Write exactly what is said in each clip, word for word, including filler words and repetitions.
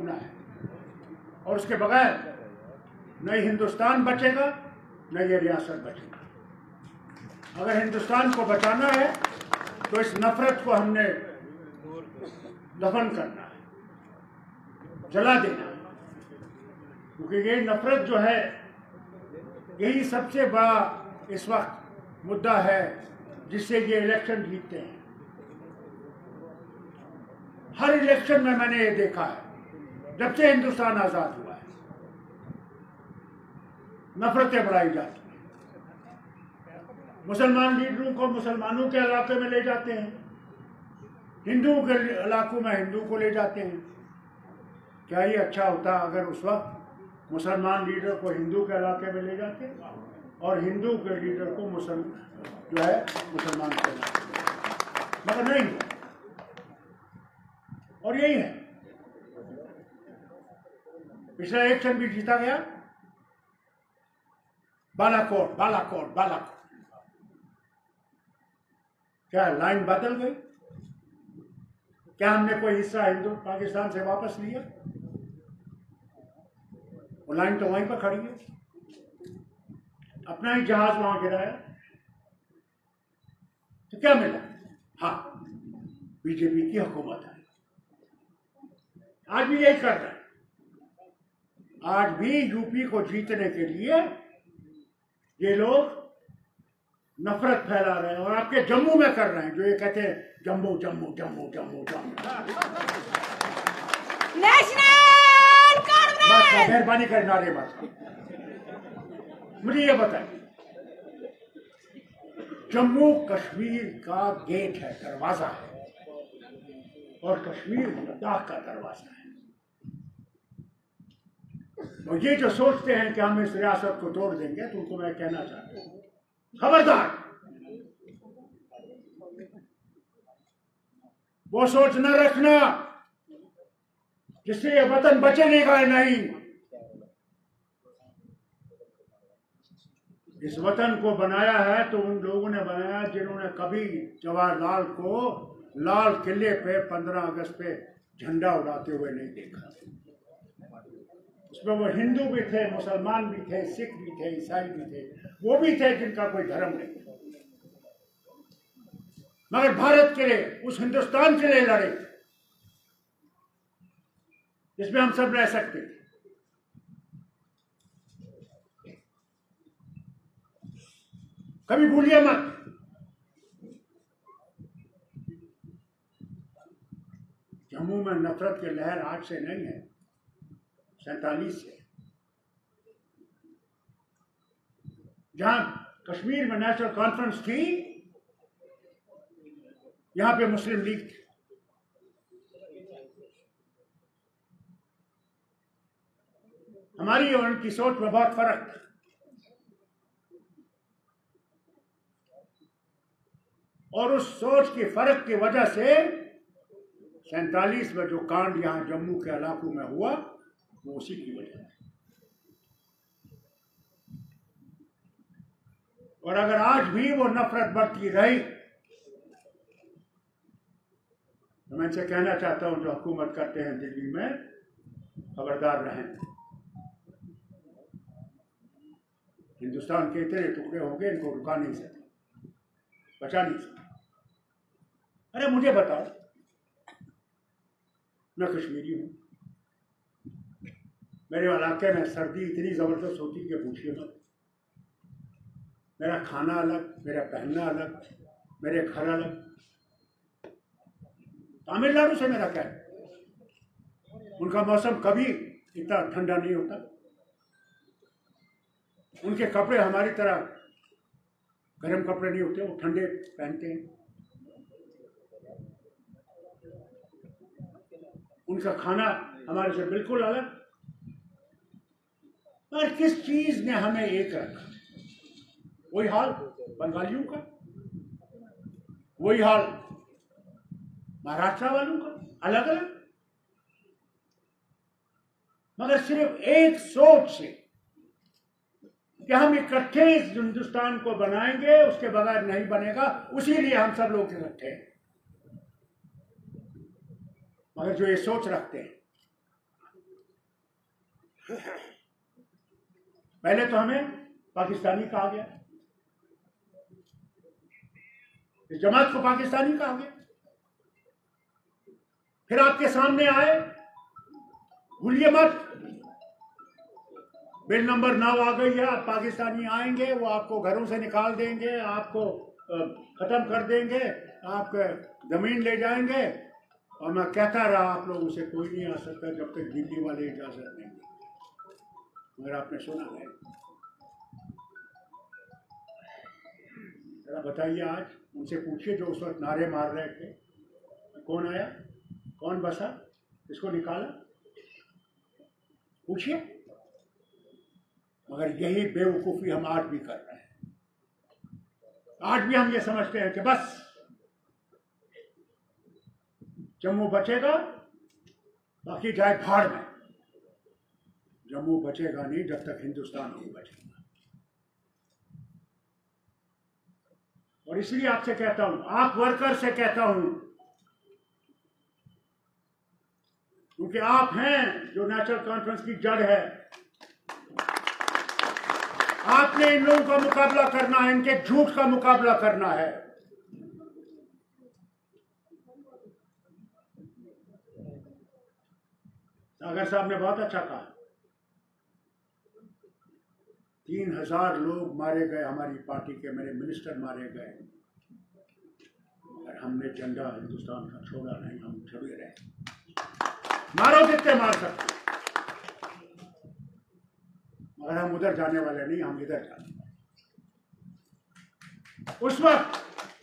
है और उसके बगैर न हिंदुस्तान बचेगा न ये रियासत बचेगा। अगर हिंदुस्तान को बचाना है तो इस नफरत को हमने दफन करना है, जला देना है, क्योंकि ये नफरत जो है यही सबसे बड़ा इस वक्त मुद्दा है जिससे ये इलेक्शन जीतते हैं। हर इलेक्शन में मैंने ये देखा है, जब से हिंदुस्तान आजाद हुआ है नफरतें बढ़ाई जाती हैं। मुसलमान लीडरों को मुसलमानों के इलाके में ले जाते हैं, हिंदुओं के इलाकों में हिंदू को ले जाते हैं। क्या ये अच्छा होता अगर उस वक्त मुसलमान लीडर को हिंदू के इलाके में ले जाते और हिंदू के लीडर को मुसलमान जो है मुसलमान के इलाके में, मगर नहीं। और यही है, पिछला इलेक्शन भी जीता गया। बालाकोट बालाकोट बालाकोट क्या लाइन बदल गई? क्या हमने कोई हिस्सा हिंदू पाकिस्तान से वापस लिया? वो लाइन तो वहीं पर खड़ी है, अपना ही जहाज वहां गिराया तो क्या मिला? हाँ, बीजेपी की हुकूमत है, आज भी यही कर रहा है। आज भी यूपी को जीतने के लिए ये लोग नफरत फैला रहे हैं और आपके जम्मू में कर रहे हैं, जो ये कहते हैं जम्मू जम्मू जम्मू जम्मू जम्मू। नेशनल कांग्रेस मेहरबानी कर नारे मत। मुझे ये बताइए, जम्मू कश्मीर का गेट है, दरवाजा है, और कश्मीर लद्दाख का दरवाजा है। और ये जो सोचते हैं कि हम इस रियासत को तोड़ देंगे, तो उनको मैं कहना चाहता हूं, खबरदार, वो सोच न रखना जिससे ये वतन बचेगा नहीं। इस वतन को बनाया है तो उन लोगों ने बनाया जिन्होंने कभी जवाहरलाल को लाल किले पे पंद्रह अगस्त पे झंडा उड़ाते हुए नहीं देखा। उसमें वो हिंदू भी थे, मुसलमान भी थे, सिख भी थे, ईसाई भी थे, वो भी थे जिनका कोई धर्म नहीं, मगर भारत के लिए, उस हिंदुस्तान के लिए लड़े जिसमें हम सब रह सकते थे। कभी भूलिए मत, जम्मू में नफरत की लहर आज से नहीं है, सैतालीस से। जहां कश्मीर में नेशनल कॉन्फ्रेंस थी, यहां पे मुस्लिम लीग थी। हमारी और उनकी सोच में बहुत फर्क था। और उस सोच के फर्क की वजह से सैतालीस में जो कांड यहां जम्मू के इलाकों में हुआ, वो उसी की वजह है। और अगर आज भी वो नफरत बढ़ती रही, तो मैं इनसे कहना चाहता हूं जो हुकूमत करते हैं दिल्ली में, खबरदार रहें। हिंदुस्तान के इतने टुकड़े होंगे, इनको रुका नहीं सकते, बचा नहीं सकते। अरे मुझे बताओ, मैं कश्मीरी हूं, मेरे इलाके में सर्दी इतनी जबरदस्त होती कि पूछिए मत। मेरा खाना अलग, मेरा पहनना अलग, मेरे घर अलग। तमिलनाडु से मेरा क्या है, उनका मौसम कभी इतना ठंडा नहीं होता, उनके कपड़े हमारी तरह गर्म कपड़े नहीं होते, वो ठंडे पहनते हैं। उनका खाना हमारे से बिल्कुल अलग। पर किस चीज ने हमें एक रखा? वही हाल बंगालियों का, वही हाल महाराष्ट्र वालों का, अलग अलग, मगर सिर्फ एक सोच से कि हम इकट्ठे इस हिंदुस्तान को बनाएंगे, उसके बगैर नहीं बनेगा, उसी लिए हम सब लोग इकट्ठे हैं। मगर जो ये सोच रखते हैं पहले तो हमें पाकिस्तानी कहा गया, इस जमात को पाकिस्तानी कहा गया, फिर आपके सामने आए, भूलिए मत, बिल नंबर नौ आ गई है, आप पाकिस्तानी आएंगे, वो आपको घरों से निकाल देंगे, आपको खत्म कर देंगे, आप जमीन ले जाएंगे। और मैं कहता रहा आप लोगों से कोई नहीं आ सकता जब तक दिल्ली वाले इजाजत नहीं देंगे। मगर आपने सुना है, जरा बताइए, आज उनसे पूछिए जो उस वक्त नारे मार रहे थे, कौन आया, कौन बसा, किसको निकाला, पूछिए। मगर यही बेवकूफी हम आज भी कर रहे हैं। आज भी हम ये समझते हैं कि बस जम्मू बचेगा, बाकी जाए भाड़ में। जम्मू बचेगा नहीं जब तक हिंदुस्तान नहीं बचेगा। और इसलिए आपसे कहता हूं, आप वर्कर से कहता हूं, क्योंकि आप हैं जो नेशनल कॉन्फ्रेंस की जड़ है। आपने इन लोगों का मुकाबला करना है, इनके झूठ का मुकाबला करना है। सागर साहब ने बहुत अच्छा कहा, तीन हजार लोग मारे गए हमारी पार्टी के, मेरे मिनिस्टर मारे गए, और हमने झंडा हिंदुस्तान का छोड़ा नहीं, हम छुड़े रहे। मारो कितने मार सकते, मगर हम उधर जाने वाले नहीं, हम इधर जाने वाले। उस वक्त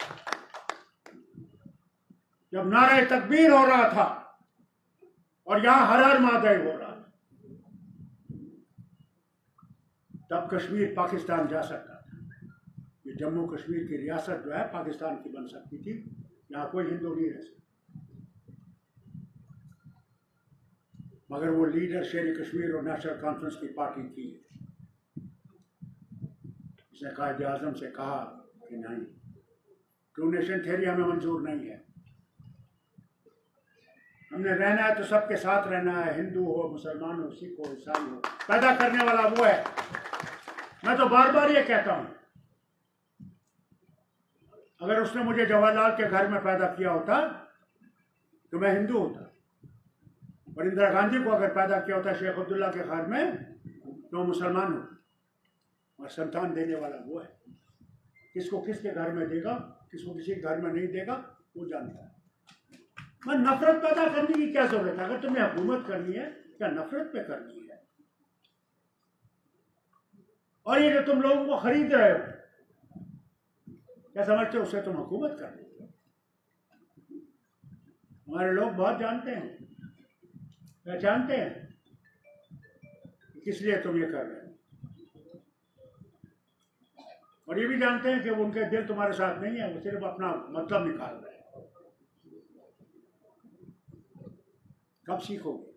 जब नारे तकबीर हो रहा था और यहां हर हर महादेव हो रहा था, तब कश्मीर पाकिस्तान जा सकता था। ये जम्मू कश्मीर की रियासत जो है पाकिस्तान की बन सकती थी, यहां कोई हिंदू नहीं रह सकता। मगर वो लीडर शेर कश्मीर और नेशनल कॉन्फ्रेंस की पार्टी थी, उसने कायदे आजम से कहा कि नहीं, टू नेशन थ्योरी हमें मंजूर नहीं है, हमने रहना है तो सबके साथ रहना है, हिंदू हो, मुसलमान हो, सिख हो, ईसाई हो, पैदा करने वाला वो है। मैं तो बार बार ये कहता हूं, अगर उसने मुझे जवाहरलाल के घर में पैदा किया होता तो मैं हिंदू होता, और इंदिरा गांधी को अगर पैदा किया होता शेख अब्दुल्ला के घर में तो मुसलमान होता। और संतान देने वाला वो है, किसको किसके घर में देगा, किसको किसी के घर में नहीं देगा, वो जानता है। मैं नफरत पैदा करने की क्या जरूरत है? अगर तुम्हें हुकूमत करनी है, क्या नफरत पे करनी है? और ये जो तुम लोगों को खरीद रहे हो, क्या समझते हो उससे तुम हुकूमत कर रहे हो? हमारे लोग बहुत जानते हैं, पहचानते हैं किस लिए तुम ये कर रहे हो, और ये भी जानते हैं कि उनके दिल तुम्हारे साथ नहीं है, वो सिर्फ अपना मतलब निकाल रहे हैं। कब सीखोगे?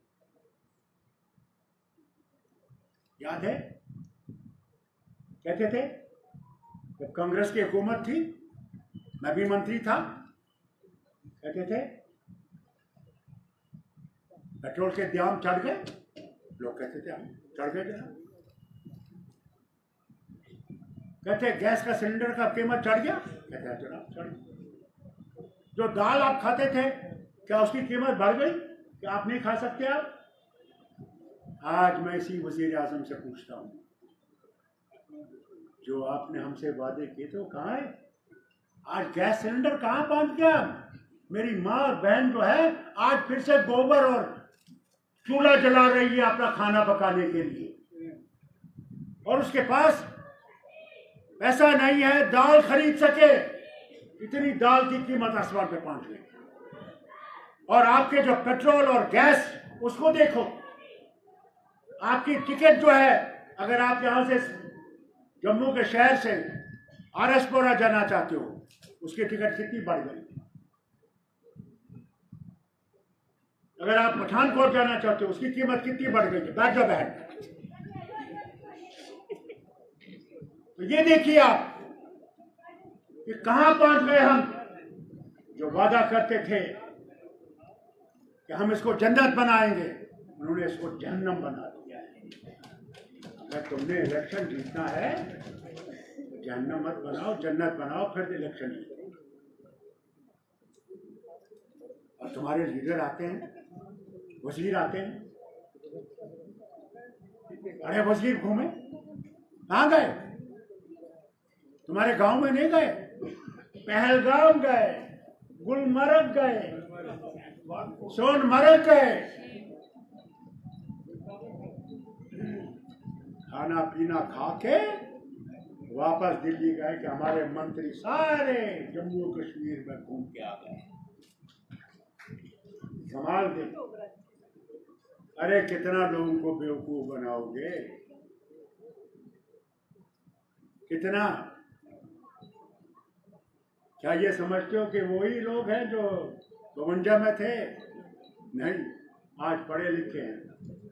याद है कहते थे जब कांग्रेस की हुकूमत थी, मैं भी मंत्री था, कहते थे पेट्रोल के दाम चढ़ गए, लोग कहते थे हम चढ़ गए जनाब। कहते गैस का सिलेंडर का कीमत चढ़ गया, कहते हैं जनाब चढ़ गया। जो दाल आप खाते थे क्या उसकी कीमत बढ़ गई, क्या आप नहीं खा सकते? आप आज मैं इसी वजीर आजम से पूछता हूं, जो आपने हमसे वादे किए थे वो कहाँ है? आज गैस सिलेंडर कहाँ पहुंच गया? मेरी माँ और बहन जो है आज फिर से गोबर और चूल्हा जला रही है अपना खाना पकाने के लिए, और उसके पास पैसा नहीं है दाल खरीद सके। इतनी दाल की कीमत आसमान पे पहुंच गई। और आपके जो पेट्रोल और गैस, उसको देखो, आपकी टिकट जो है, अगर आप यहां से जम्मू के शहर से आरएसपुरा जाना चाहते हो, उसकी टिकट कितनी बढ़ गई। अगर आप पठानकोट जाना चाहते हो, उसकी कीमत कितनी बढ़ गई है। बैठ जाओ बैठ। तो ये देखिए आप कि कहां पहुंच गए हम। जो वादा करते थे कि हम इसको जन्नत बनाएंगे, उन्होंने इसको जहन्नम बना दिया है। अगर तुमने इलेक्शन जीतना है तो जहन्नम मत बनाओ, जन्नत बनाओ, फिर इलेक्शन जीतो। और तुम्हारे लीडर आते हैं, वजीर आते हैं, अरे वजीर घूमे, कहाँ गए? तुम्हारे गांव में नहीं गए? पहलगाम गए, गुलमर्ग गए, सोनमर्ग गए, खाना पीना खा के वापस दिल्ली गए कि हमारे मंत्री सारे जम्मू कश्मीर में घूम के आ गए। कमाल दे। अरे कितना लोगों को बेवकूफ बनाओगे, कितना? क्या ये समझते हो कि वही लोग हैं जो बवंजा में थे? नहीं, आज पढ़े लिखे हैं,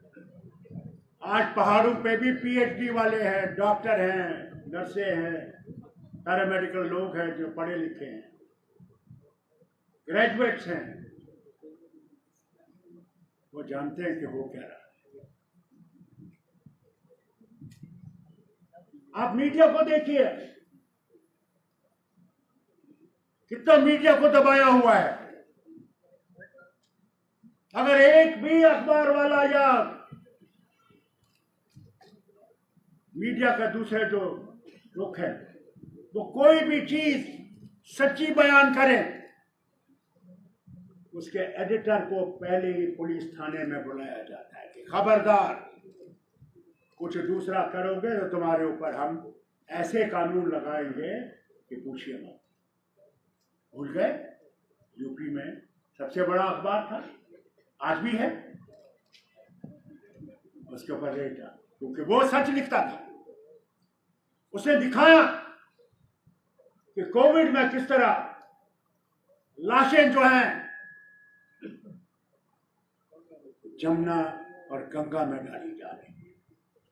आज पहाड़ों पे भी पीएचडी वाले हैं, डॉक्टर हैं, नर्से हैं, पैरामेडिकल लोग हैं जो पढ़े लिखे हैं, ग्रेजुएट्स हैं। वो जानते हैं कि हो क्या रहा है। आप मीडिया को देखिए, कितना मीडिया को दबाया हुआ है। अगर एक भी अखबार वाला या मीडिया का दूसरे जो रुख है वो कोई भी चीज सच्ची बयान करें, उसके एडिटर को पहले ही पुलिस थाने में बुलाया जाता है कि खबरदार, कुछ दूसरा करोगे तो तुम्हारे ऊपर हम ऐसे कानून लगाएंगे कि पूछिए मत। भूल गए? यूपी में सबसे बड़ा अखबार था, आज भी है, उसके ऊपर रेड था क्योंकि वो सच लिखता था। उसने दिखाया कि कोविड में किस तरह लाशें जो हैं जमुना और गंगा में डाली जा रही है,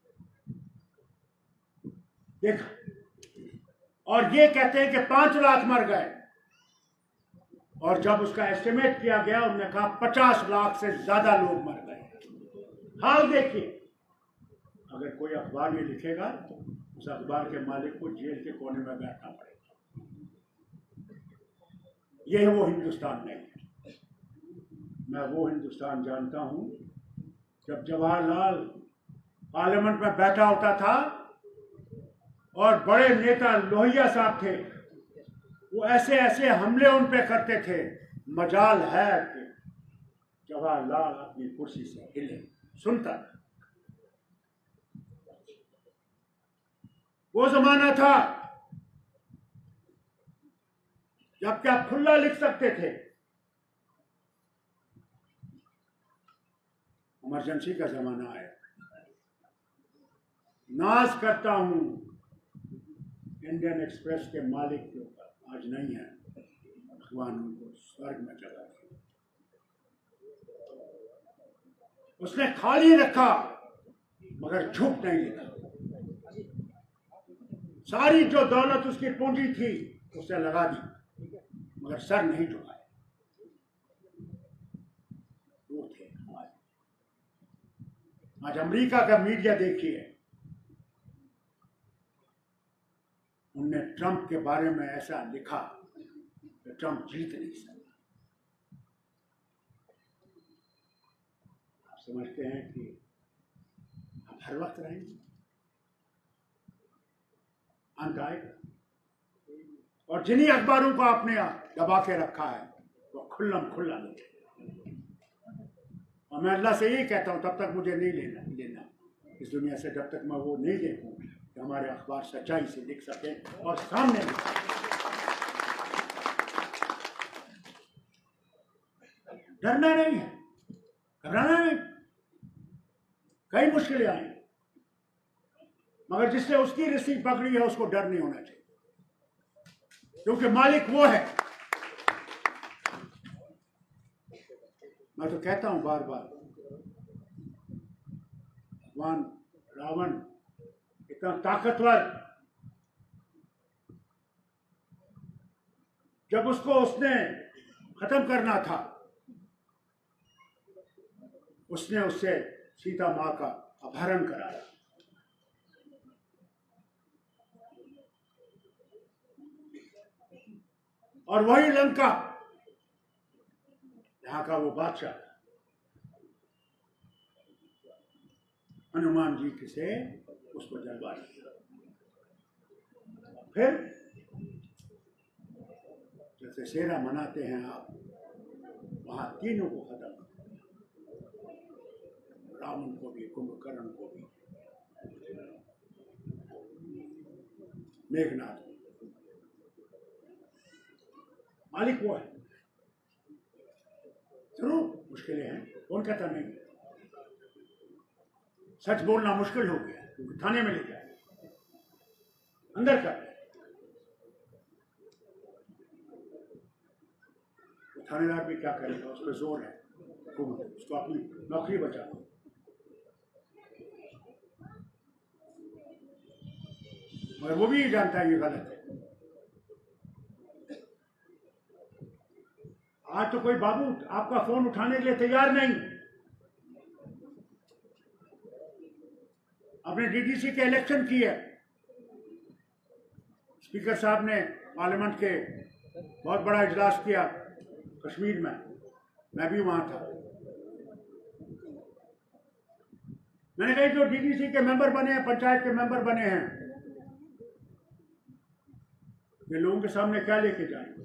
देखा। और ये कहते हैं कि पांच लाख मर गए, और जब उसका एस्टिमेट किया गया उन्होंने कहा पचास लाख से ज्यादा लोग मर गए। हाल देखिए, अगर कोई अखबार में लिखेगा तो उस अखबार के मालिक को जेल के कोने में बैठना पड़ेगा। यह वो हिंदुस्तान नहीं है। मैं वो हिंदुस्तान जानता हूं जब जवाहरलाल पार्लियामेंट में बैठा होता था और बड़े नेता लोहिया साहब थे, वो ऐसे ऐसे हमले उन पे करते थे, मजाल है कि जवाहरलाल अपनी कुर्सी से हिले, सुनता था। वो जमाना था जब क्या खुला लिख सकते थे। इमरजेंसी का जमाना आया। नाज करता हूं इंडियन एक्सप्रेस के मालिक के ऊपर, आज नहीं है, भगवान उनको स्वर्ग में जगह दी। उसने खाली रखा मगर झूठ नहीं लिखा। सारी जो दौलत उसकी पूंजी थी उसे लगा दी मगर सर नहीं झुकाया। वो थे हमारे। आज अमेरिका का मीडिया देखिए, उनने ट्रंप के बारे में ऐसा लिखा कि ट्रंप जीत नहीं सकता। आप समझते हैं कि आप हर वक्त रहेंगे, अंत आएगा। और जिन्हीं अखबारों को आपने दबा के रखा है वो खुल्लम खुल्ला नहीं। और मैं अल्लाह से यही कहता हूं, तब तक मुझे नहीं लेना लेना इस दुनिया से, जब तक मैं वो नहीं देखूं कि हमारे अखबार सच्चाई से लिख सके और सामने लिख सके। डरना नहीं है, घबराना नहीं। कई मुश्किलें आई मगर जिसने उसकी रस्सी पकड़ी है उसको डर नहीं होना चाहिए, क्योंकि मालिक वो है। मैं तो कहता हूं बार बार, भगवान रावण इतना ताकतवर, जब उसको उसने खत्म करना था, उसने उससे सीता माँ का अपहरण कराया। और वही लंका, यहाँ का वो बादशाह हनुमान जी के से उसको जलवा दिया। फिर जैसे सेरा मनाते हैं आप, वहां तीनों को खत्म, रावण को भी, कुंभकर्ण को भी, मेघनाथ को। मालिक वो है। जरूर मुश्किलें हैं, कौन कहता नहीं। सच बोलना मुश्किल हो गया क्योंकि थाने में ले जाए, अंदर कर। तो थानेदार भी क्या करेगा, उस पर जोर है, उसको अपनी नौकरी बचाओ। मगर वो भी जानता है ये गलत है। आज तो कोई बाबू आपका फोन उठाने के लिए तैयार नहीं। अपने डीडीसी के इलेक्शन किए, स्पीकर साहब ने पार्लियामेंट के बहुत बड़ा इजलास किया कश्मीर में, मैं भी वहां था। मैंने कहा जो डीडीसी के मेंबर बने हैं, पंचायत के मेंबर बने हैं, ये लोगों के सामने क्या लेके जाएंगे।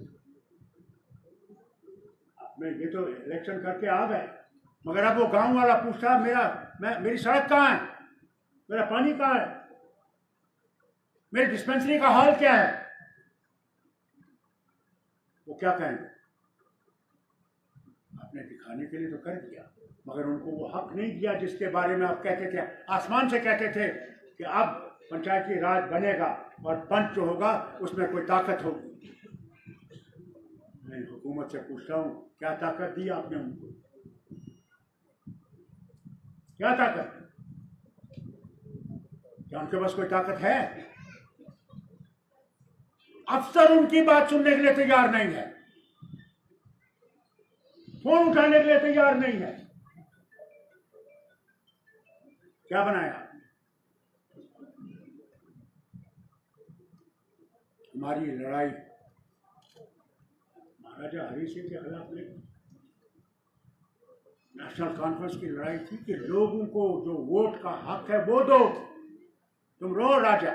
मैं ये तो इलेक्शन करके आ गए, मगर अब वो गांव वाला पूछता मेरा मैं मेरी सड़क कहाँ है, मेरा पानी कहाँ है, मेरी डिस्पेंसरी का हाल क्या है, वो क्या कहेंगे। आपने दिखाने के लिए तो कर दिया, मगर उनको वो हक नहीं दिया जिसके बारे में आप कहते थे, आसमान से कहते थे कि अब पंचायती राज बनेगा और पंच जो होगा उसमें कोई ताकत होगी। मैं हुकूमत से पूछता हूँ, क्या ताकत दी आपने उनको? क्या ताकत? क्या उनके पास कोई ताकत है? अफसर उनकी बात सुनने के लिए तैयार नहीं है, फोन उठाने के लिए तैयार नहीं है। क्या बनाया? हमारी लड़ाई महाराजा हरि सिंह के खिलाफ नहीं, नेशनल कॉन्फ्रेंस की लड़ाई थी कि लोगों को जो वोट का हक है वो दो। तुम रो राजा,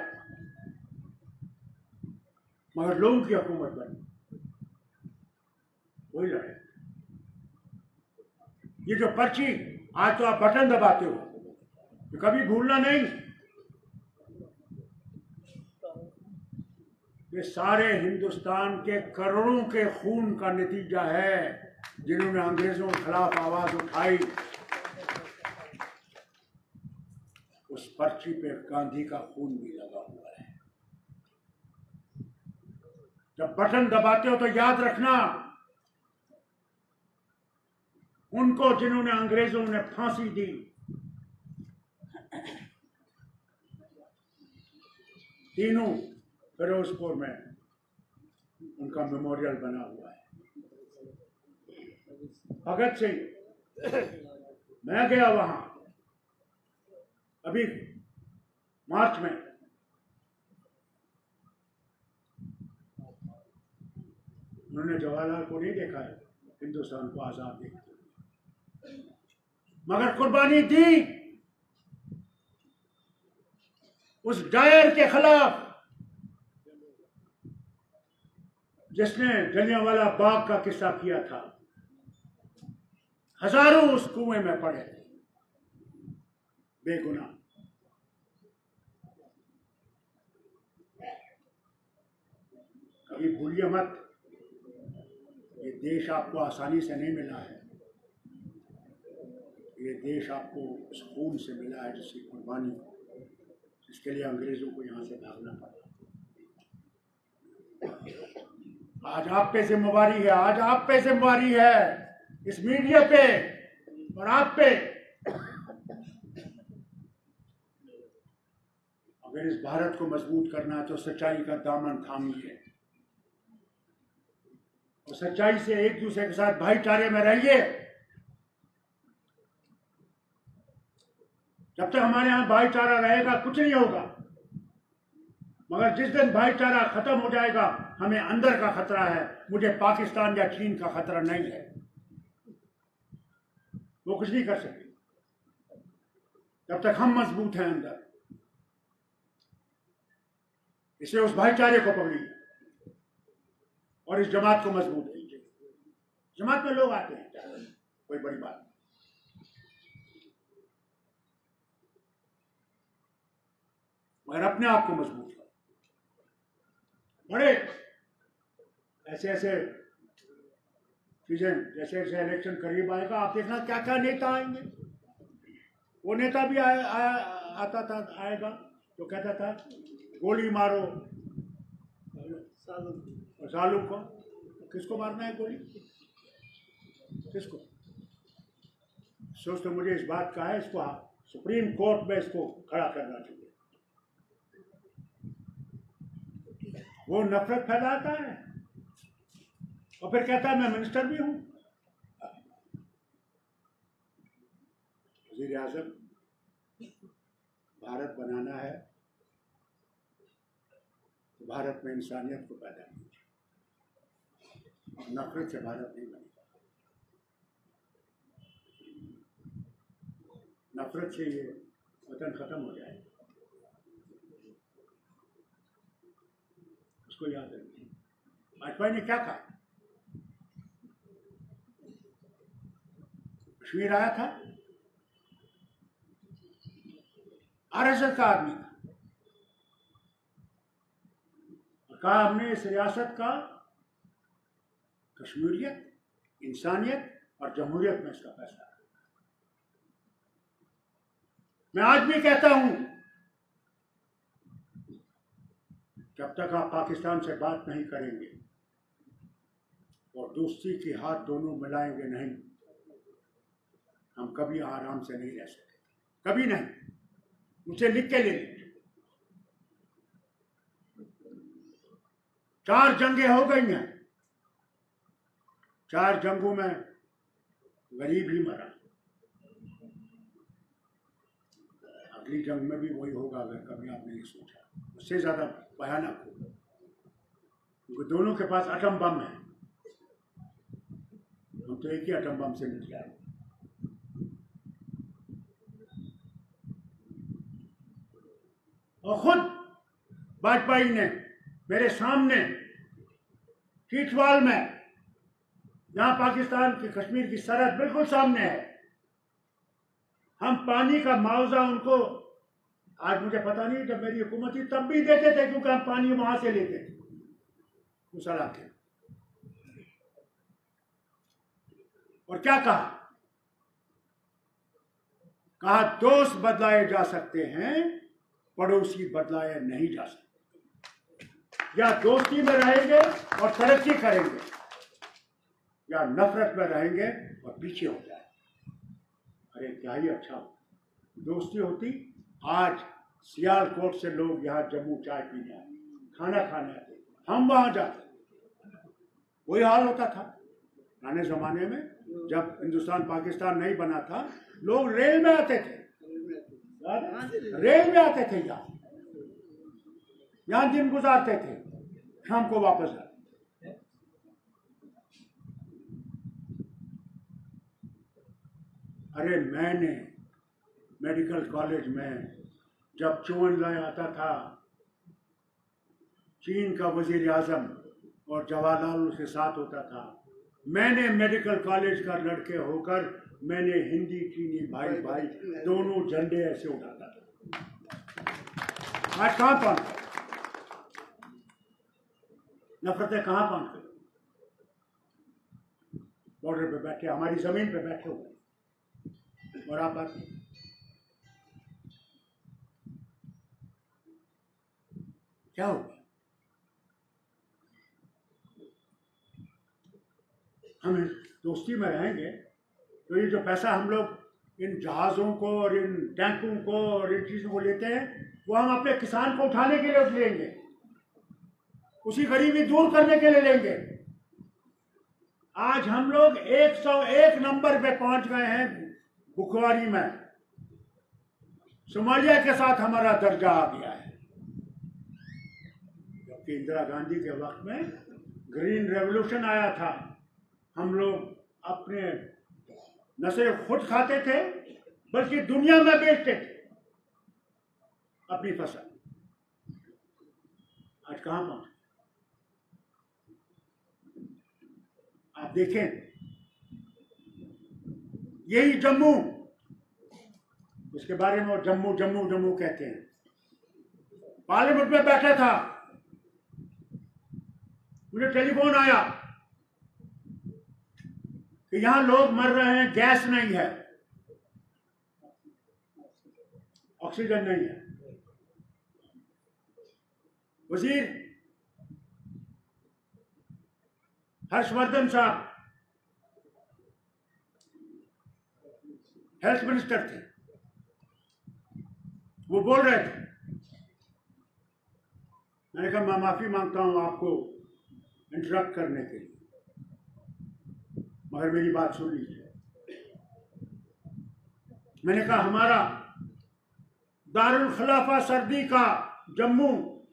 मगर लोगों की हुकूमत बनी, वही लड़ाई। ये जो पर्ची आज तो आप बटन दबाते हो, तो कभी भूलना नहीं, ये सारे हिंदुस्तान के करोड़ों के खून का नतीजा है जिन्होंने अंग्रेजों के खिलाफ आवाज उठाई। उस पर्ची पे गांधी का खून भी लगा हुआ है। जब बटन दबाते हो तो याद रखना, उनको जिन्होंने अंग्रेजों ने फांसी दी, तीनों फिरोजपुर में उनका मेमोरियल बना हुआ है। भगत सिंह, मैं गया वहां अभी मार्च में, उन्होंने जवाहरलाल को नहीं देखा है हिंदुस्तान को आजाद देखते हुए, मगर कुर्बानी दी उस डायर के खिलाफ जिसने जलियांवाला बाग का किस्सा किया था। हजारों उस कुएं में पड़े थे बेगुनाह। कभी भूलिए मत, ये देश आपको आसानी से नहीं मिला है, ये देश आपको उस खून से मिला है जिसकी कुर्बानी, जिसके लिए अंग्रेजों को यहां से भागना पड़ा। आज आप पे जिम्मेवारी है, आज आप पे जिम्मेवारी है, इस मीडिया पे और आप पे। अगर इस भारत को मजबूत करना है तो सच्चाई का दामन थामिए और सच्चाई से एक दूसरे के साथ भाईचारे में रहिए। जब तक हमारे यहाँ भाईचारा रहेगा कुछ नहीं होगा, मगर जिस दिन भाईचारा खत्म हो जाएगा हमें अंदर का खतरा है। मुझे पाकिस्तान या चीन का खतरा नहीं है, वो कुछ नहीं कर सकते जब तक हम मजबूत हैं अंदर। इसलिए उस भाईचारे को पकड़िए और इस जमात को मजबूत कीजिए। जमात में लोग आते हैं, कोई बड़ी बात नहीं, मगर अपने आप को मजबूत करो। बड़े ऐसे ऐसे चीजें, जैसे जैसे इलेक्शन करीब आएगा आप देखना क्या क्या नेता आएंगे। वो नेता भी आ, आ, आता था आएगा तो कहता था गोली मारो सालू को। किसको मारना है गोली, किसको? सोच तो मुझे इस बात का है, इसको सुप्रीम कोर्ट में इसको खड़ा करना चाहिए। वो नफरत फैलाता है और फिर कहता है मैं मिनिस्टर भी हूं। वज़ीर आज़म, भारत बनाना है तो भारत में इंसानियत को पैदा कीजिए, नफरत से भारत नहीं बनेगा। नफरत से ये वतन खत्म हो जाएगा, उसको याद रखिए। वाजपेयी ने क्या कहा? कश्मीर आया था, आरएसएस का आदमी था, कहा हमने इस रियासत का कश्मीरियत, इंसानियत और जमहूरियत में इसका फैसला है। मैं आज भी कहता हूं, जब तक आप पाकिस्तान से बात नहीं करेंगे और दोस्ती के हाथ दोनों मिलाएंगे नहीं, हम कभी आराम से नहीं रह सकते, कभी नहीं। मुझे लिख के ले लीजिए, चार जंगें हो गई हैं, चार जंगों में गरीब ही मरा। अगली जंग में भी वही होगा अगर कभी आपने ये सोचा। उससे ज्यादा भयानक होगा, क्योंकि दोनों के पास एटम बम है। हम तो एक ही एटम बम से मिल जाए। और खुद वाजपेयी ने मेरे सामने टीटवाल में, जहां पाकिस्तान की कश्मीर की सरहद बिल्कुल सामने है, हम पानी का मुआवजा उनको, आज मुझे पता नहीं, जब मेरी हुकूमत थी तब भी देते थे, क्योंकि हम पानी वहां से लेते थे उस इलाके। और क्या कहा? कहा दोस्त बदलाए जा सकते हैं, पड़ोसी बदलाए नहीं जा सकते। या दोस्ती में रहेंगे और तरक्की करेंगे, या नफरत में रहेंगे और पीछे हो जाए। अरे क्या ही अच्छा हो दोस्ती होती। आज सियालकोट से लोग यहाँ जम्मू चाय पीने आते, खाना खाने आते, हम वहां जाते। वही हाल होता था पुराने जमाने में, जब हिंदुस्तान पाकिस्तान नहीं बना था। लोग रेल में आते थे, रेल में आते थे, यहाँ यहाँ दिन गुजारते थे, शाम को वापस आते। अरे मैंने मेडिकल कॉलेज में जब चौवन लाई आता था, चीन का वजीर आजम और जवाहरलाल उसके साथ होता था, मैंने मेडिकल कॉलेज का लड़के होकर मैंने हिंदी चीनी भाई भाई दोनों झंडे ऐसे उठाता था। आज कहां पहुंच गए? नफरतें कहां पहुंच गई? बॉर्डर पे बैठे, हमारी जमीन पे बैठे हुए, और आप बात नहीं। क्या होगा? हम दोस्ती में रहेंगे तो ये जो पैसा हम लोग इन जहाज़ों को और इन टैंकों को और इन चीज़ों को लेते हैं, वो हम अपने किसान को उठाने के लिए लेंगे, उसी गरीबी दूर करने के लिए लेंगे। आज हम लोग एक सौ एक नंबर पे पहुंच गए हैं भुखवारी में। सोमालिया के साथ हमारा दर्जा आ गया है, जबकि इंदिरा गांधी के वक्त में ग्रीन रेवोल्यूशन आया था। हम लोग अपने न सिर्फ खुद खाते थे बल्कि दुनिया में बेचते थे अपनी फसल। आज कहां पहुंचे? आप देखें, यही जम्मू, उसके बारे में वो जम्मू जम्मू जम्मू कहते हैं, पार्लियामेंट में बैठा था, मुझे टेलीफोन आया कि यहां लोग मर रहे हैं, गैस नहीं है, ऑक्सीजन नहीं है। वजीर हर्षवर्धन साहब हेल्थ मिनिस्टर थे, वो बोल रहे थे। मैंने कहा मैं माफी मांगता हूं आपको इंटरप्ट करने के लिए, मगर मेरी बात सुन लीजिए। मैंने कहा हमारा दारुल खिलाफा सर्दी का जम्मू,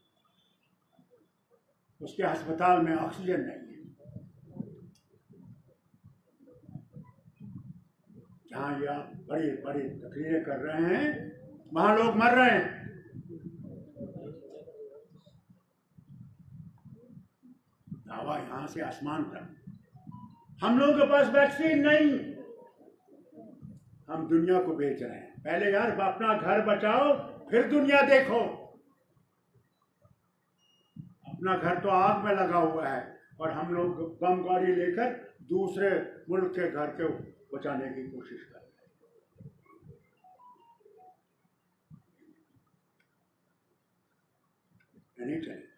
उसके अस्पताल में ऑक्सीजन नहीं है। जहां ये आप बड़ी बड़ी तकरीरें कर रहे हैं, वहां लोग मर रहे हैं। दावा यहां से आसमान तक। हम लोगों के पास वैक्सीन नहीं, हम दुनिया को बेच रहे हैं। पहले यार अपना घर बचाओ, फिर दुनिया देखो। अपना घर तो आग में लगा हुआ है और हम लोग बम गाड़ी लेकर दूसरे मुल्क के घर को बचाने की कोशिश कर रहे हैं। नहीं चलेगा,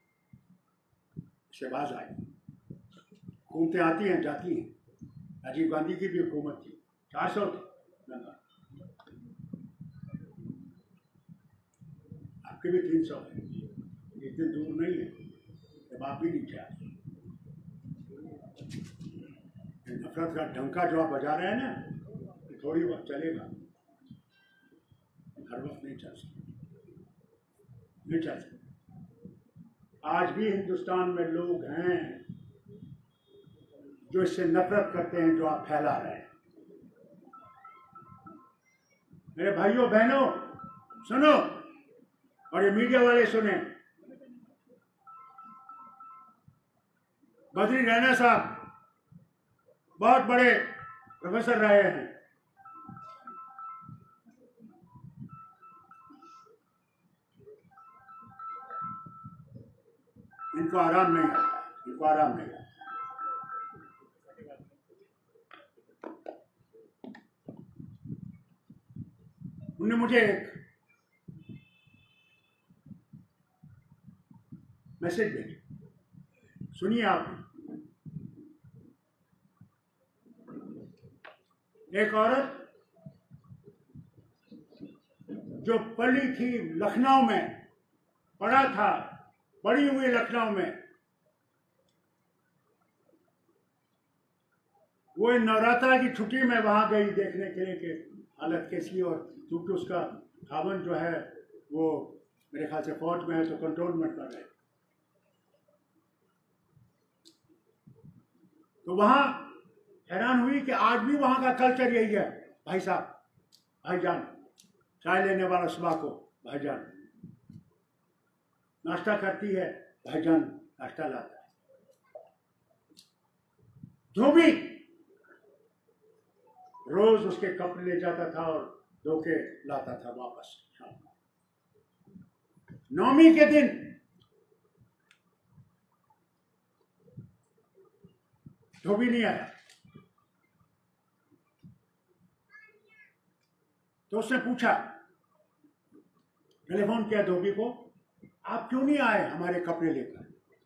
शहबाज आई, हुकूमतें आती हैं जाती हैं। राजीव गांधी की भी हुकूमत थी, चार सौ थी, आपके भी तीन सौ है, इतने दूर नहीं है, जब आप भी नीचे आते। नफरत का डंका जो आप बजा रहे हैं ना, थोड़ी वक्त चलेगा, हर वक्त नहीं चल सकता, नहीं चल सकता। आज भी हिंदुस्तान में लोग हैं जो इससे नफरत करते हैं जो आप फैला रहे हैं। मेरे भाइयों बहनों सुनो, और ये मीडिया वाले सुने। बद्री रैना साहब बहुत बड़े प्रोफेसर रहे हैं, इनको आराम नहीं आता, इनको आराम नहीं आता। उन्होंने मुझे एक मैसेज भेजा, सुनिए आप। एक औरत जो पली थी लखनऊ में, पढ़ा था, पढ़ी हुई लखनऊ में, वो नवरात्रा की छुट्टी में वहां गई देखने के लिए कि हालत कैसी, और क्योंकि उसका खावन जो है वो मेरे ख्याल से फौज में है तो कंट्रोलमेंट कर रहे। तो वहां हैरान हुई कि आज भी वहां का कल्चर यही है। भाई साहब, भाईजान, चाय लेने वाला सुबह को भाईजान, नाश्ता करती है भाईजान, नाश्ता लाता है। धोबी रोज उसके कपड़े ले जाता था और धो के लाता था वापस शाम को। नौमी के दिन धोबी नहीं आया तो उसने पूछा, टेलीफोन किया धोबी को, आप क्यों नहीं आए हमारे कपड़े लेकर?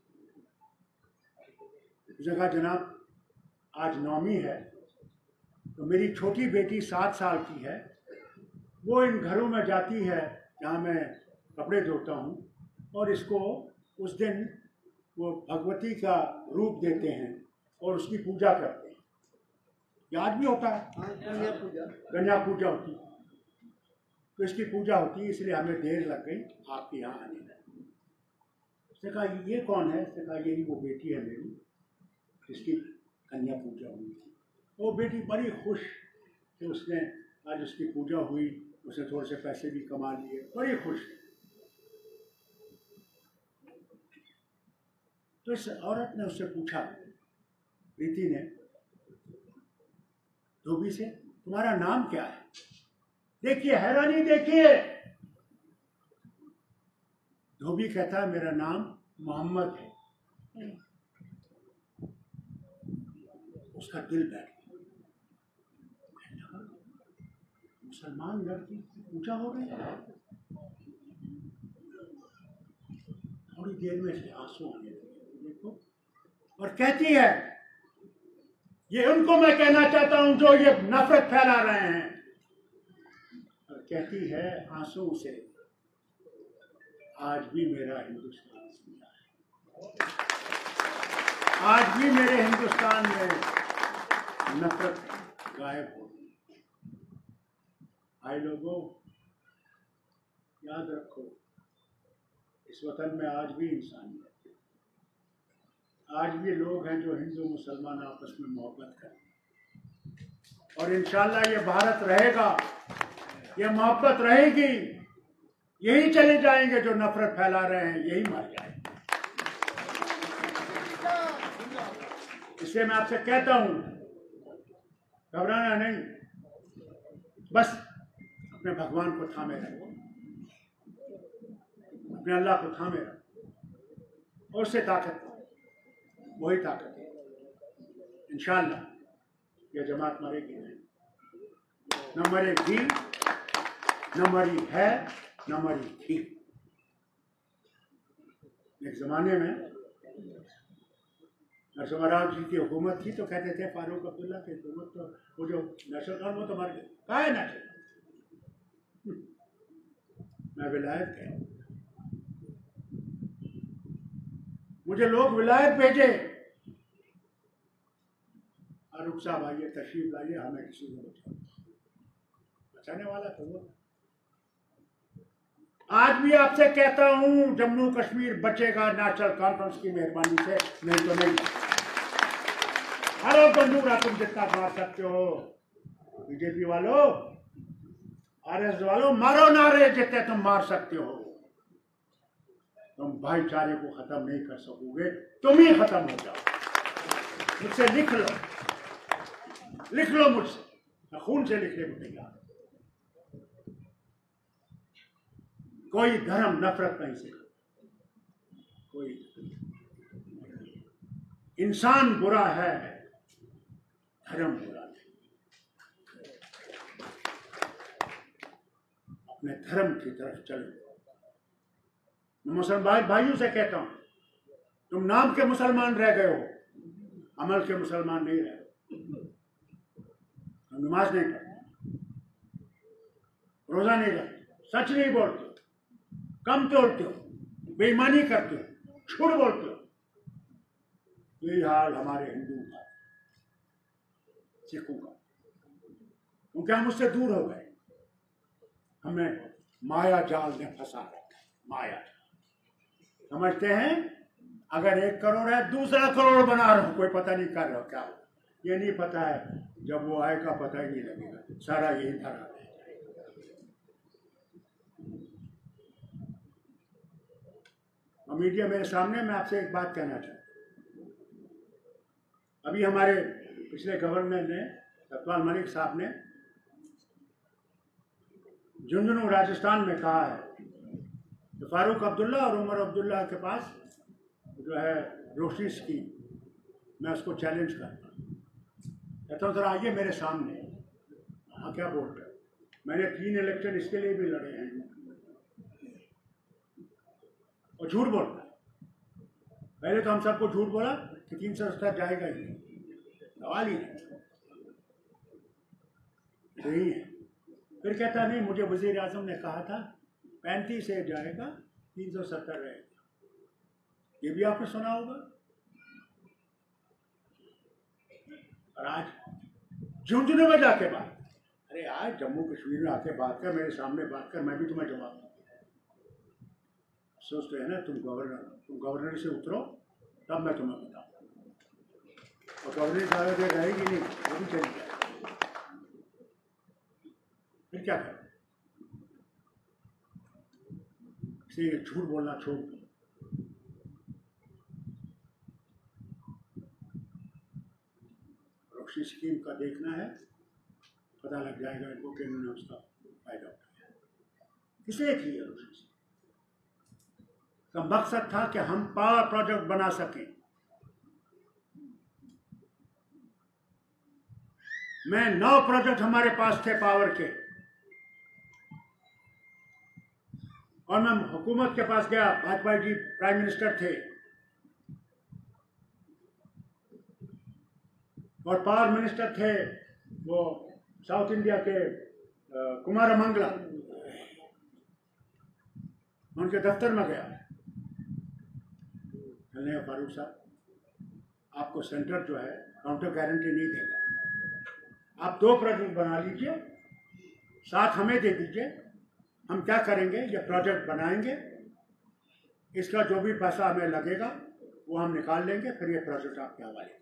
उसने कहा जनाब आज नौमी है, तो मेरी छोटी बेटी सात साल की है, वो इन घरों में जाती है जहाँ मैं कपड़े धोता हूँ, और इसको उस दिन वो भगवती का रूप देते हैं और उसकी पूजा करते हैं। ये आज भी होता है, गन्या पूजा गन्या पूजा होती है। तो इसकी पूजा होती है, इसलिए हमें देर लग गई आपके यहाँ आने में। उसने कहा ये कौन है? उसने कहा यही वो बेटी है मेरी जिसकी कन्या पूजा हुई थी। वो बेटी बड़ी खुश कि उसने आज उसकी पूजा हुई, उसने थोड़े से पैसे भी कमा लिए, बड़ी खुश। तो इस औरत ने उससे पूछा, प्रीति ने धोबी से, तुम्हारा नाम क्या है? देखिए हैरानी देखिए। धोबी कहता है मेरा नाम मोहम्मद है। उसका दिल बैठ गया, मुसलमान लड़की की पूजा हो रही है। थोड़ी देर में से आंसू आने लगे, देखो, और कहती है ये उनको मैं कहना चाहता हूं जो ये नफरत फैला रहे हैं। और कहती है आंसू से, आज भी मेरा हिंदुस्तान जिंदा है, आज भी मेरे हिंदुस्तान में नफरत गायब हो गई। भाई लोगों, याद रखो, इस वतन में आज भी इंसानियत, आज भी लोग हैं जो हिंदू मुसलमान आपस में मोहब्बत करें। और इंशाल्लाह ये भारत रहेगा, ये मोहब्बत रहेगी। यही चले जाएंगे जो नफरत फैला रहे हैं, यही मर जाएंगे। इसलिए मैं आपसे कहता हूं, घबराना नहीं, बस अपने भगवान को थामे रखो, अपने अल्लाह को थामे रखो, और उससे ताकत, वही ताकत है। इंशाअल्लाह यह जमात मरेगी नहीं, न मरेगी, न मरी है, न मरी थी। एक जमाने में नरसिम्हा राव जी की हुकूमत थी, तो कहते थे फारूक अब्दुल्ला की हुकूमत, तो वो जो नेशनल कौन वो तो मर गए। कहा है नेशनल, मैं विलायत कह, मुझे लोग विलायत भेजे, फारूक साहब आइए, तशरीफ लाइए, हमें किसी को बचाओ। बचाने वाला तो वो। आज भी आपसे कहता हूं, जम्मू कश्मीर बचेगा नेशनल कॉन्फ्रेंस की मेहरबानी से, नहीं तो नहीं। हरो बंदूरा तुम जितना मार सकते हो, बीजेपी वालों, आरएस वालों, मारो नारे जितने तुम मार सकते हो। तुम भाईचारे को खत्म नहीं कर सकोगे, तुम ही खत्म हो जाओ। मुझसे लिख लो, लिख लो मुझसे, मैं खून से लिखने को तैयार। कोई धर्म नफरत नहीं सिखा, कोई इंसान बुरा है, धर्म बुरा नहीं। अपने धर्म की तरफ चलो। मैं मुसलमान भाइयों से कहता हूं, तुम नाम के मुसलमान रह गए हो, अमल के मुसलमान नहीं रहे। तुम नमाज नहीं पढ़ते, रोजा नहीं रखते, सच नहीं बोलते, कम तोड़ते हो, बेईमानी करते हो, झूठ बोलते हो। यही हाल हमारे हिंदू का, सिखों का, क्योंकि हम उससे दूर हो गए। हमें माया जाल ने फंसा रखा है। माया जाल समझते हैं, अगर एक करोड़ है दूसरा करोड़ बना रहे हो, कोई पता नहीं कर रहे हो क्या हो, ये नहीं पता है, जब वो आएगा पता ही नहीं लगेगा, सारा यही धरा है। और मीडिया मेरे सामने, मैं आपसे एक बात कहना चाहता हूँ। अभी हमारे पिछले गवर्नर ने, सतपाल मलिक साहब ने, झुंझुनू राजस्थान में कहा है कि फारूक अब्दुल्ला और उमर अब्दुल्ला के पास जो है रोशनी स्कीम, मैं उसको चैलेंज करता हूँ। कहता हूँ जरा आइए मेरे सामने, हाँ क्या बोल रहे हो? मैंने तीन इलेक्शन इसके लिए भी लड़े हैं, और झूठ बोलता है। पहले तो हम सबको झूठ बोला कि तीन सौ सत्तर जाएगा ही नहीं, सवाल ही नहीं है। फिर कहता नहीं, मुझे वजीर आजम ने कहा था पैंतीस से जाएगा, तीन सौ सत्तर रहेगा। ये भी आपने सुना होगा। और आज झुंझुनू में जाके बात, अरे यार जम्मू कश्मीर में आके बात कर, मेरे सामने बात कर, मैं भी तुम्हें जवाब दूँ। सोचते है ना तुम गवर्नर, तुम गवर्नर से उतरो तब मैं तुम्हें बताऊँ। और गवर्नर ज़्यादा देर रहेगी नहीं, वो भी चली जाएगी, फिर क्या करें? इसलिए झूठ बोलना छोड़ दो। रॉक्सी स्कीम का देखना है, पता लग जाएगा इनको कि इन्होंने उसका फायदा उठाया। किसने की है रॉक्सी स्कीम? का मकसद था कि हम पावर प्रोजेक्ट बना सकें। मैं नौ प्रोजेक्ट हमारे पास थे पावर के, और मैं हुकूमत के पास गया, वाजपेयी जी प्राइम मिनिस्टर थे, और पावर मिनिस्टर थे वो साउथ इंडिया के कुमार मंगला। उनके दफ्तर में गया, कहने फारूक साहब, आपको सेंटर जो है काउंटर गारंटी नहीं देगा, आप दो प्रोजेक्ट बना लीजिए, साथ हमें दे दीजिए, हम क्या करेंगे, ये प्रोजेक्ट बनाएंगे, इसका जो भी पैसा हमें लगेगा वो हम निकाल लेंगे, फिर ये प्रोजेक्ट आपके हवाले।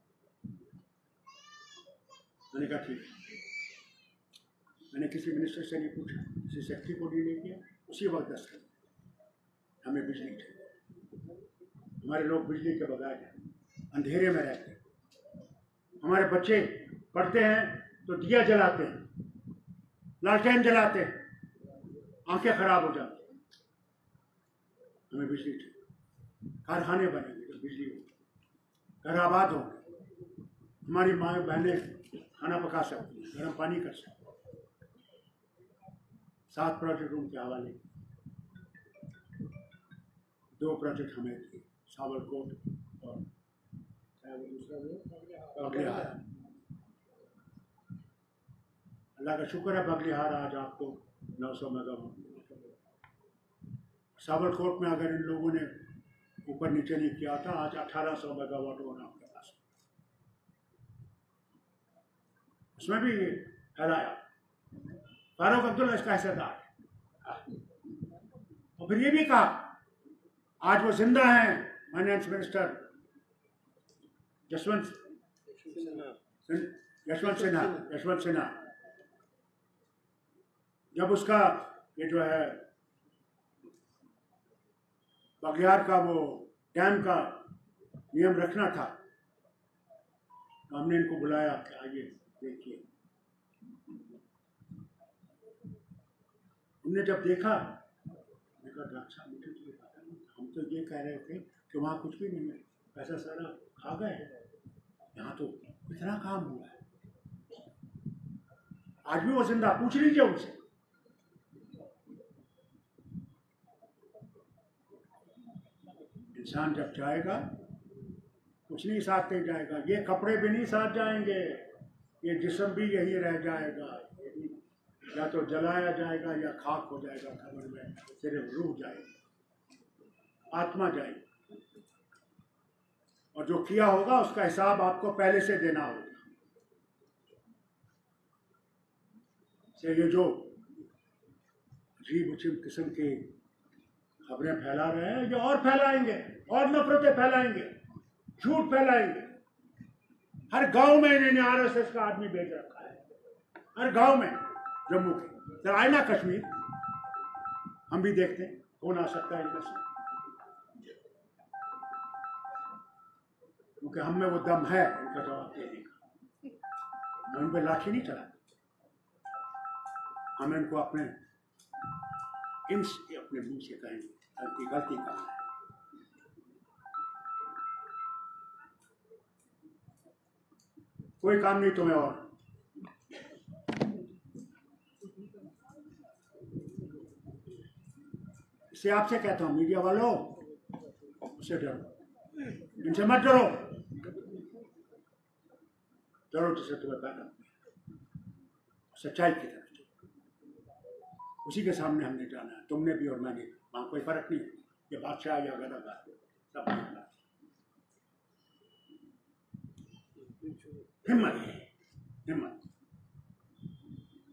मैंने कहा ठीक है। मैंने किसी मिनिस्टर से नहीं पूछा, किसी सेक्रेटरी को भी नहीं किया, उसी वक्त दस कर हमें बिजली चाहिए। हमारे लोग बिजली के बगैर अंधेरे में रहते हैं, हमारे बच्चे पढ़ते हैं तो दिया जलाते हैं, लालटेन जलाते हैं, आंखें खराब हो जाती हैं। हमें बिजली चाहिए, कारखाने बनेंगे तो बिजली होगी, घर आबाद होंगे, हमारी माँ बहनें खाना पका सकती हैं, गर्म पानी कर सकती हैं। सात प्रोजेक्ट उनके हवाले, दो प्रोजेक्ट हमें दिए, सावरकोट और दूसरा बगलिहार। अल्लाह का शुक्र है बगलिहार आज आपको नौ सौ मेगावाट। सावरकोट में अगर इन लोगों ने ऊपर नीचे नहीं किया था, आज अठारह सौ मेगावाट होना आपके पास। उसमें भी फैलाया, फारूक अब्दुल्ला इसका हिस्सेदार है। और फिर ये भी कहा, आज वो जिंदा हैं फाइनेंस मिनिस्टर यशवंत यशवंत सिन्हा यशवंत सिन्हा जब उसका ये जो है बघियार का वो डैम का नियम रखना था, तो हमने इनको बुलाया कि आइए देखिए। हमने जब देखा, देखा डॉक्टर साहब मुझे तो ये पता नहीं, हम तो ये कह रहे थे कि वहाँ कुछ भी नहीं है, पैसा सारा खा गए, यहाँ तो इतना काम हुआ है। आज भी वो जिंदा, पूछ लीजिए उनसे। इंसान जब जाएगा कुछ नहीं साथ ले जाएगा, ये कपड़े भी नहीं साथ जाएंगे, ये जिस्म भी यही रह जाएगा, या तो जलाया जाएगा या खाक हो जाएगा कब्र में, सिर्फ रूह जाएगी, आत्मा जाएगी। और जो किया होगा उसका हिसाब आपको पहले से देना होगा। से ये जो अजीब अजीब किस्म की खबरें फैला रहे हैं, ये और फैलाएंगे, और नफरतें फैलाएंगे, झूठ फैलाएंगे। हर गांव में इन्होंने आर एस एस का आदमी भेज रखा है, हर गांव में जम्मू के। जब आए ना कश्मीर, हम भी देखते हैं कौन आ सकता है इनमें से, क्योंकि हम में वो दम है इनका जवाब देने का। मैं उन पर लाठी नहीं चलाता, हम इनको अपने इन अपने मुंह से कहेंगे गलती गलती कहा है। कोई काम नहीं तुम्हें और, इससे आपसे कहता हूं मीडिया वालों, उससे डरो, इनसे मत डरो, डरो जिससे तुम्हें पैदा सच्चाई की तरफ। उसी के सामने हमने जाना है, तुमने भी और मैंने, वहां कोई फर्क नहीं, ये बादशाह या गदागार सब। हिम्मत हिम्मत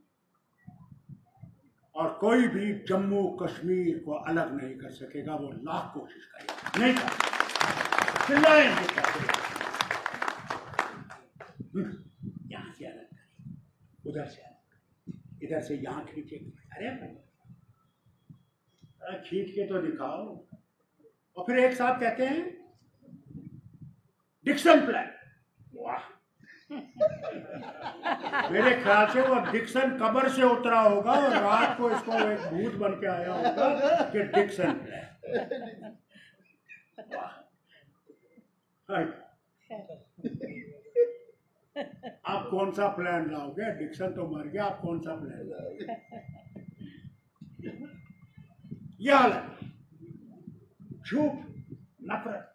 और कोई भी जम्मू कश्मीर को अलग नहीं कर सकेगा। वो लाख कोशिश करेगा, नहीं कर सकता। चिल्लाएंगे यहां से अलग करें, उधर से अलग करें, इधर से यहां खींचेंगे। अरे खींच के तो दिखाओ। और फिर एक साथ कहते हैं डिक्सन प्लान। वाह, मेरे ख्याल से वो डिक्सन कब्र से उतरा होगा और रात को इसको एक भूत बन के आया होगा कि डिक्सन प्लान। आप कौन सा प्लान लाओगे? डिक्सन तो मर गया, आप कौन सा प्लान लाओगे? यह हाल है, झूठ, नफरत।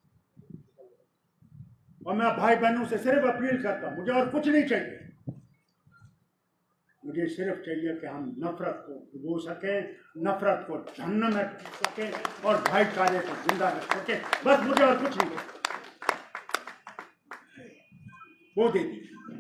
और मैं भाई बहनों से सिर्फ अपील करता हूं, मुझे और कुछ नहीं चाहिए। मुझे सिर्फ चाहिए कि हम नफरत को डुबो सकें, नफरत को जहन्नम में रख सकें और भाईचारे को जिंदा रख सकें। बस मुझे और कुछ नहीं, वो दे दीजिए।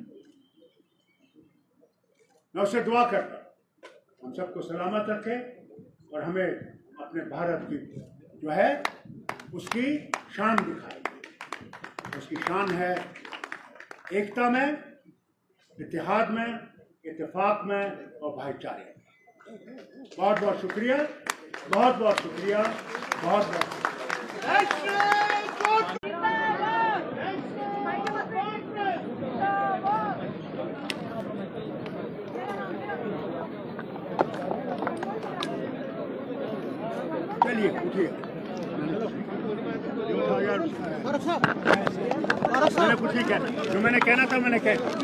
मैं उससे दुआ करता हूं हम सबको सलामत रखे और हमें अपने भारत की जो है उसकी शान दिखाए। उसकी शान है एकता में, इत्तेहाद में, इत्तेफाक में और भाईचारे में। बहुत बहुत शुक्रिया, बहुत बहुत शुक्रिया, बहुत बहुत चलिए उठिए। मैंने कुछ नहीं कहना, जो मैंने कहना था मैंने कह